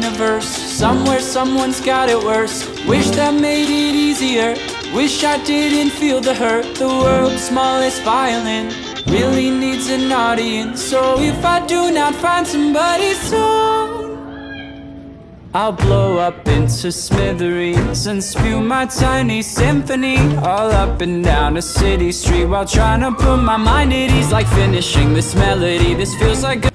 universe. Somewhere someone's got it worse. Wish that made it easier. Wish I didn't feel the hurt. The world's smallest violin really needs an audience. So if I do not find somebody soon, I'll blow up into smithereens and spew my tiny symphony all up and down a city street while trying to put my mind at ease. Like finishing this melody, this feels like